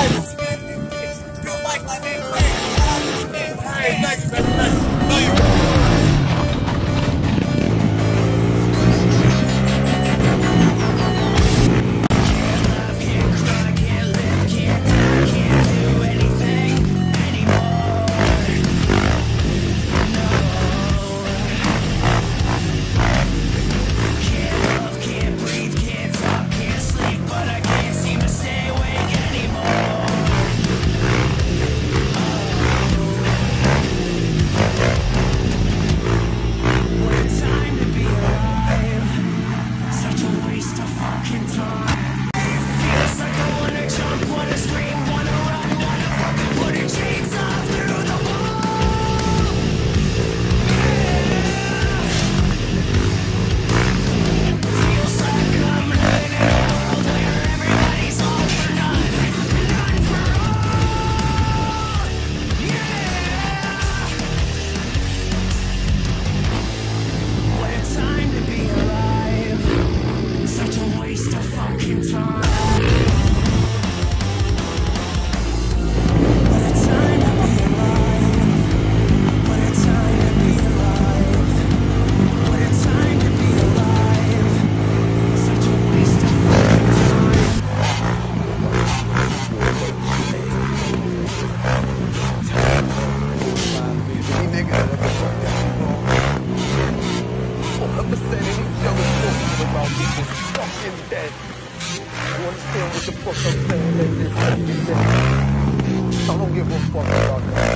like Boosie, man. Real Mike like man. Shout out Boosie, man. Hey, thank you, baby. Thank you. Know you. I don't give a fuck about that.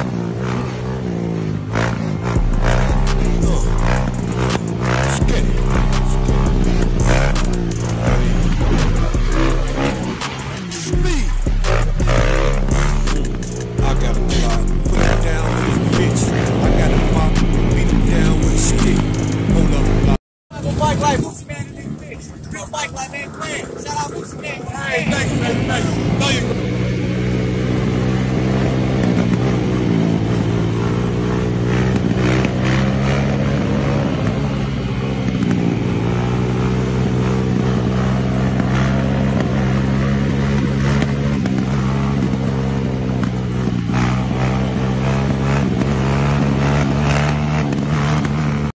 I got a block, put it down with his bitch. I got a mop, beat him down with a stick. Hold up, block. Mike like Boosie, man. Real Mike like man. Shout out Boosie, man. Hey, thank you, baby. Thank you. Know you.